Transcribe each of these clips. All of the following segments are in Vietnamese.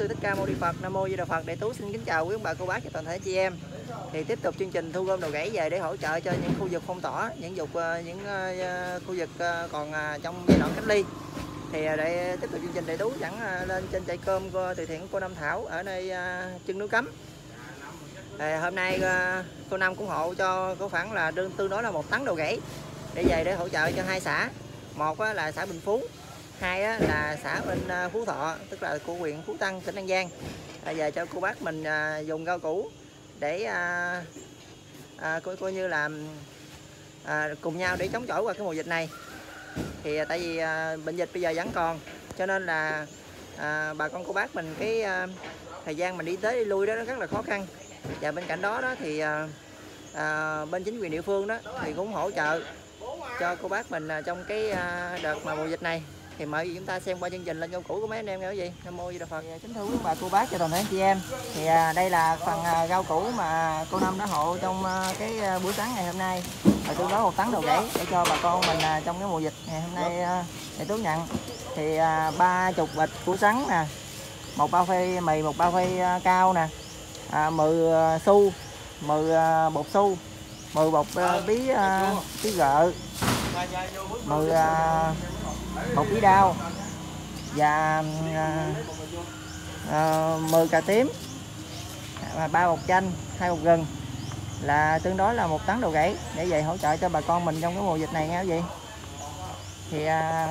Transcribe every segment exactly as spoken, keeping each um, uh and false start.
Sư Thích Ca Mâu Ni Phật. Nam mô Di Đà Phật. Đại Tú xin kính chào quý ông bà cô bác và toàn thể chị em. Thì tiếp tục chương trình thu gom đồ gãy về để hỗ trợ cho những khu vực phong tỏa, những vực những khu vực còn trong giai đoạn cách ly. Thì để tiếp tục chương trình, Đại Tú dẫn lên trên trại cơm của từ thiện cô Năm Thảo ở nơi chân núi Cấm. Thì hôm nay cô Năm cũng hộ cho có khoảng là tương đối là một tấn đồ gãy để về để hỗ trợ cho hai xã. Một là xã Bình Phú, hai là xã bên Phú Thọ, tức là của huyện Phú Tân, tỉnh An Giang. Về cho cô bác mình dùng rau củ để à, à, coi, coi như là à, cùng nhau để chống chọi qua cái mùa dịch này. Thì tại vì à, bệnh dịch bây giờ vẫn còn, cho nên là à, bà con cô bác mình cái à, thời gian mình đi tới đi lui đó nó rất là khó khăn. Và bên cạnh đó đó thì à, à, bên chính quyền địa phương đó thì cũng hỗ trợ cho cô bác mình trong cái à, đợt mà mùa dịch này. Thì mời chúng ta xem qua chương trình lên rau củ của mấy anh em nghe cái gì. Nam mô Di Đà Phật. Kính thưa quý bà cô bác và toàn thể anh chị em, thì à, đây là phần à, rau củ mà cô Năm đã hộ trong à, cái à, buổi sáng ngày hôm nay, và tương đối một tấn đồ gãy để cho bà con mình à, trong cái mùa dịch ngày hôm nay à, để Tú nhận. Thì à, ba chục bịch củ sắn nè, một bao phê mì, một bao phê à, cao nè, à, mười à, xu, mười à, bột xu, mười bột à, bí à, bí gợ, mười à, một bí đao và à, à, mười cà tím và ba bột chanh, hai bột gừng, là tương đối là một tấn đồ gãy để về hỗ trợ cho bà con mình trong cái mùa dịch này nghe quý vị. Thì à,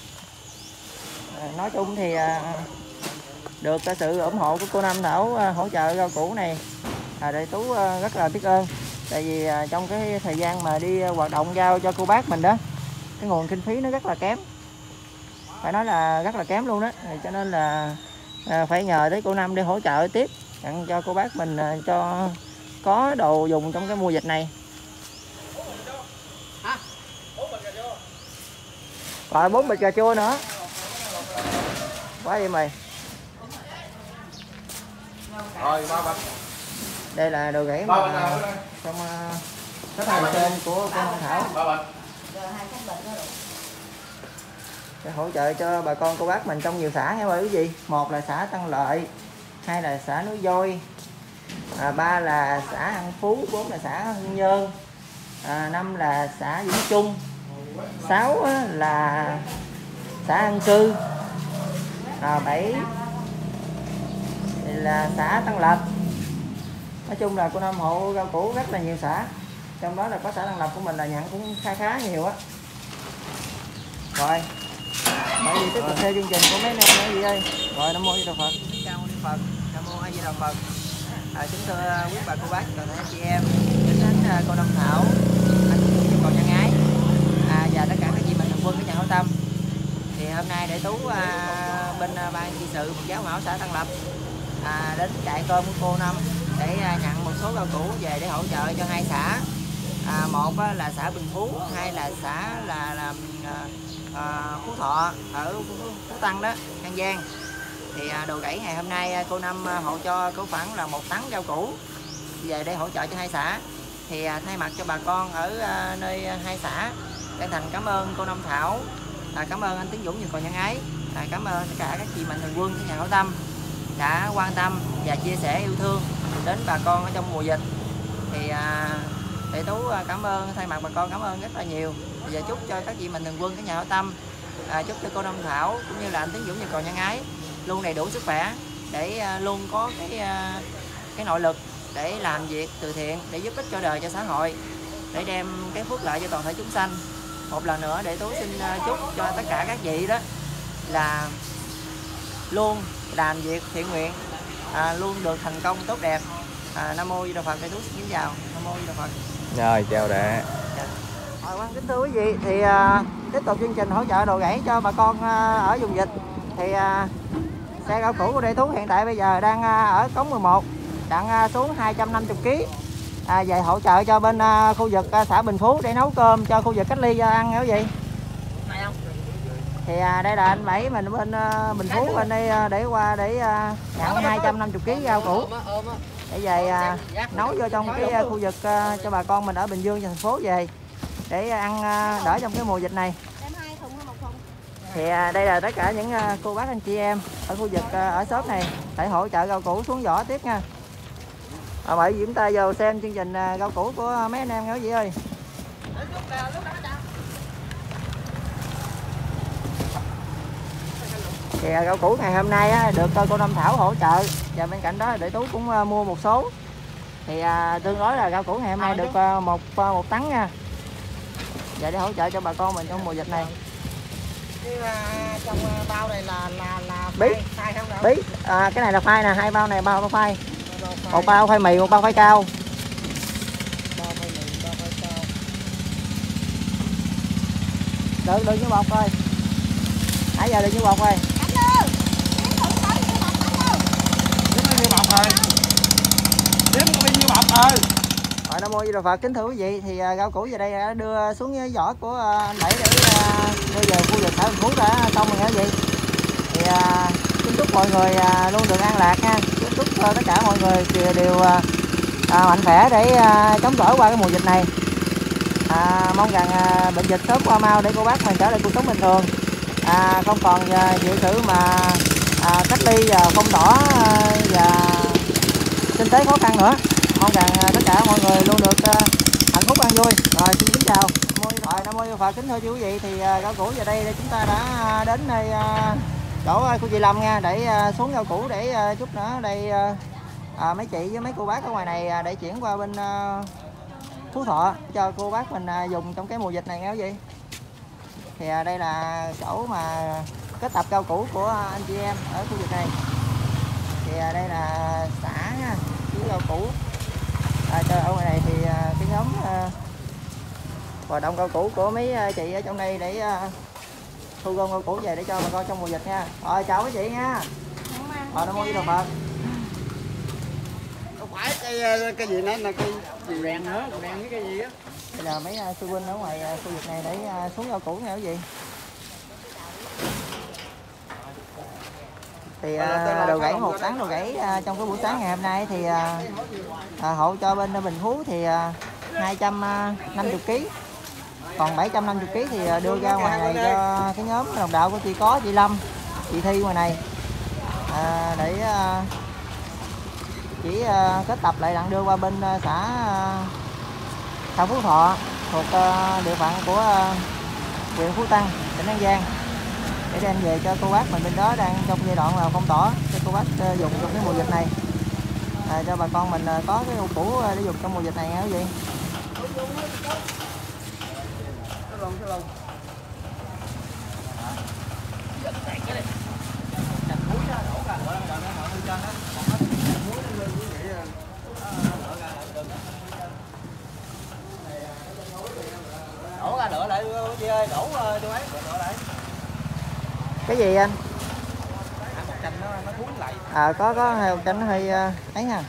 nói chung thì à, được sự ủng hộ của cô Năm Thảo à, hỗ trợ rau củ này, à, Đại Tú à, rất là biết ơn. Tại vì à, trong cái thời gian mà đi hoạt động giao cho cô bác mình đó, cái nguồn kinh phí nó rất là kém, phải nói là rất là kém luôn đó. Cho nên là à, phải nhờ tới cô Năm để hỗ trợ tiếp tặng cho cô bác mình à, cho có đồ dùng trong cái mùa dịch này. Rồi bốn bịch cà chua nữa, quá đi mày. Đây là đồ gãy mà trong cái thành cơm của cô Năm Thảo để hỗ trợ cho bà con cô bác mình trong nhiều xã nghe mời quý vị. Một là xã Tân Lợi, hai là xã Núi Voi, à, ba là xã An Phú, bốn là xã Hưng Nhơn, à, năm là xã Vĩnh Trung, sáu là xã An Cư, à, bảy là xã Tân Lập. Nói chung là cô Năm hộ rau củ rất là nhiều xã, trong đó là có xã Tân Lập của mình là nhận cũng khá khá nhiều á. Rồi mọi gì tiếp tục theo chương trình của mấy anh em gì ơi. Rồi Nam mô Di Đà Phật. Chào Ni Phật. Nam mô A Di Đà Phật. À, kính thưa quý bà cô bác toàn thể anh chị em, kính thánh uh, cô Năm Thảo, anh cũng còn nhân ái, à, và tất cả các chị mạnh thường quân, các nhà hảo tâm. Thì hôm nay Đại Tú uh, bên uh, ban trị sự Phật giáo Mão xã Tân Lập à, đến trại cơm của cô Năm để uh, nhận một số rau củ về để hỗ trợ cho hai xã. À, một uh, là xã Bình Phú, hai là xã là là uh, À, Phú Thọ ở Phú, Phú Tân đó, An Giang. Thì à, đồ gãy ngày hôm nay cô Năm hộ cho có khoảng là một tấn rau củ về để hỗ trợ cho hai xã. Thì à, thay mặt cho bà con ở à, nơi hai xã, chân thành cảm ơn cô Năm Thảo, à, cảm ơn anh Tiến Dũng nhiều còn nhân ái, à, cảm ơn tất cả các chị mạnh thường quân, các nhà hảo tâm đã quan tâm và chia sẻ yêu thương đến bà con ở trong mùa dịch. Thì à, Đại Tú cảm ơn, thay mặt bà con cảm ơn rất là nhiều. Và chúc cho các chị mạnh thường quân, các nhà hảo tâm, à, chúc cho cô Năm Thảo cũng như là anh Tiến Dũng nhiều còn nhân ái luôn đầy đủ sức khỏe để à, luôn có cái à, cái nội lực để làm việc từ thiện, để giúp ích cho đời, cho xã hội, để đem cái phước lợi cho toàn thể chúng sanh. Một lần nữa Đại Tú xin à, chúc cho tất cả các chị đó là luôn làm việc thiện nguyện, à, luôn được thành công tốt đẹp. à, Nam mô Di Đà Phật. Đại Tú xin kính chào. Nam mô Di Đà Phật. Rồi chào đệ. Rồi, vâng, kính thưa quý vị, thì à, tiếp tục chương trình hỗ trợ đồ gãy cho bà con à, ở vùng dịch. Thì à, xe rau củ của Đại Tú hiện tại bây giờ đang à, ở cống mười một, đang à, xuống hai trăm năm mươi ki lô gam à, về hỗ trợ cho bên à, khu vực à, xã Bình Phú để nấu cơm cho khu vực cách ly cho ăn nha quý vị. Thì à, đây là anh Bảy mình bên à, Bình Phú bên đây à, để qua để à, nhận hai trăm năm mươi ki lô gam rau củ để về à, nấu vô trong cái à, khu vực à, cho bà con mình ở Bình Dương và thành phố về để ăn đỡ trong cái mùa dịch này. Thì đây là tất cả những cô bác anh chị em ở khu vực ở shop này để hỗ trợ rau củ xuống vỏ tiếp nha. À, mời chúng ta vào xem chương trình rau củ của mấy anh em nha quý vị ơi. Thì rau củ ngày hôm nay á, được cô Năm Thảo hỗ trợ, và bên cạnh đó để Tú cũng uh, mua một số. Thì uh, tương đối là rau củ ngày hôm nay được uh, một uh, một tấn nha. Và để hỗ trợ cho bà con mình trong mùa dịch này. Cái, uh, trong uh, bao này là là là bí phai không đâu? Bí à, cái này là khoai nè, hai bao này bao bao khoai. Một bao khoai mì, một bao khoai cao. Bao khoai mì, bao khoai cao. Được, được như bột thôi. Nãy giờ được như bột rồi. Đếm như bọc rồi. Đếm có bao nhiêu bọc rồi. Rồi Nam Mô Di Đà Phật. Kính thưa quý vị, thì uh, rau củ về đây đã đưa xuống cái vỏ của uh, anh Bảy để uh, đưa về khu vực xã Bình Phú đã xong rồi nha quý vị. Thì uh, kính chúc mọi người uh, luôn được an lạc nha. Kính chúc uh, tất cả mọi người đều uh, uh, mạnh khỏe để uh, chống chọi qua cái mùa dịch này. À, mong rằng uh, bệnh dịch sớm qua mau để cô bác mình trở lại cuộc sống bình thường. À, không còn uh, chịu sự mà à, cách ly và phong tỏa uh, và kinh tế khó khăn nữa. Mong rằng uh, tất cả mọi người luôn được uh, hạnh phúc an vui. Rồi xin kính chào. Rồi Nam Mô Di Đà Phật. Kính thưa quý vị, thì uh, rau củ về đây chúng ta đã đến đây uh, chỗ uh, cô chị Lâm nha, để uh, xuống rau củ để uh, chút nữa đây uh, uh, mấy chị với mấy cô bác ở ngoài này uh, để chuyển qua bên uh, Phú Thọ cho cô bác mình uh, dùng trong cái mùa dịch này nha quý vị. Thì uh, đây là chỗ mà kết tập rau củ của anh chị em ở khu vực này. Thì uh, đây là xã nha, với rau củ. À, ở ngoài này thì uh, cái nhóm uh, hoạt động rau củ của mấy uh, chị ở trong đây để uh, thu gom rau củ về để cho bà con trong mùa dịch nha. Rồi chào mấy chị nha. Rồi Nam Mô Di Đà Phật. Không phải cái cái gì nữa là cái gì đèn nữa, đèn với cái gì á. Đây là mấy uh, sư huynh ở ngoài uh, khu vực này để uh, xuống rau củ nha quý vị. Thì uh, đồ gãy một tấn đồ gãy uh, trong cái buổi sáng ngày hôm nay thì uh, uh, hộ cho bên Bình Phú thì uh, hai trăm năm mươi ki, còn bảy trăm năm mươi ki thì uh, đưa ra ngoài này cho cái nhóm đồng đạo của chị Có, chị Lâm, chị Thi ngoài này uh, để uh, chỉ uh, kết tập lại đặng đưa qua bên uh, xã uh, xã Phú Thọ thuộc uh, địa phận của uh, huyện Phú Tân, tỉnh An Giang, để đem về cho cô bác mình bên đó đang trong giai đoạn là phong tỏa cho cô bác uh, dùng trong cái mùa dịch này, à, cho bà con mình uh, có cái rau củ uh, để dùng trong mùa dịch này nha quý vị. Đổ ra lựa lại chị ơi, đổ tôi ấy, lựa lại. Cái gì anh? À, một chành nó nó cuốn lại. À có có hai một chanh nó hơi uh, ấy nha.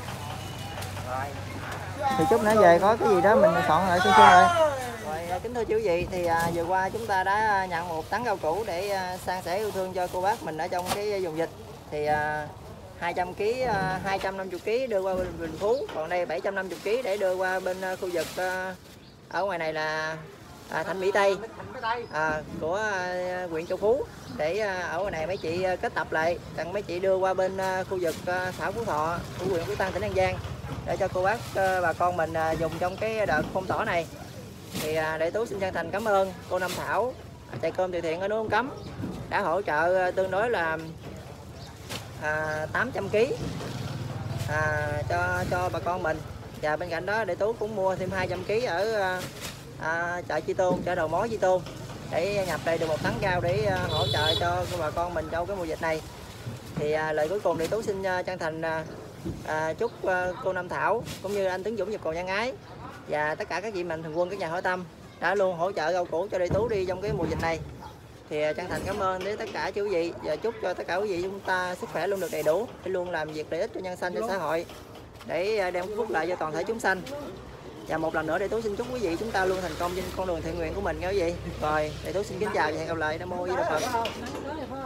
Thì chút nữa về có cái gì đó mình soạn lại xương xương rồi. Rồi kính thưa quý vị, thì à, vừa qua chúng ta đã nhận một tấn rau củ để à, san sẻ yêu thương cho cô bác mình ở trong cái vùng dịch. Thì à, hai trăm ki, à, hai trăm năm mươi ki đưa qua bên Bình Phú, còn đây bảy trăm năm mươi ki để đưa qua bên à, khu vực à, ở ngoài này là à, Thạnh Mỹ Tây à, của à, huyện Châu Phú, để à, ở ngoài này mấy chị à, kết tập lại tặng mấy chị đưa qua bên à, khu vực à, xã Phú Thọ của huyện Phú Tân, tỉnh An Giang, để cho cô bác à, bà con mình à, dùng trong cái đợt phong tỏa này. Thì à, để Tú xin chân thành cảm ơn cô Năm Thảo, chạy cơm từ thiện ở núi Ông Cấm, đã hỗ trợ à, tương đối là à, tám trăm ki à, cho cho bà con mình. Và bên cạnh đó để Tú cũng mua thêm hai trăm ki ở à, à, chợ Chi Tôn, chợ đầu mối Chi Tôn, để nhập đây được một tấn rau để à, hỗ trợ cho bà con mình trong cái mùa dịch này. Thì à, lời cuối cùng thì Tú xin à, chân thành à, à, chúc à, cô Năm Thảo cũng như anh Tấn Dũng Nhật Cầu Nhân Ái và tất cả các vị mạnh thường quân, các nhà hảo tâm đã luôn hỗ trợ rau củ cho Đệ Tú đi trong cái mùa dịch này. Thì à, chân thành cảm ơn đến tất cả quý vị, và chúc cho tất cả quý vị chúng ta sức khỏe luôn được đầy đủ để luôn làm việc lợi ích cho nhân sanh, cho xã hội, để à, đem phúc lợi cho toàn thể chúng sanh. Và một lần nữa Đệ Tú xin chúc quý vị chúng ta luôn thành công trên con đường thiện nguyện của mình nha quý vị. Rồi Đệ Tú xin kính chào và hẹn gặp lại. Nam Mô Di Đà Phật.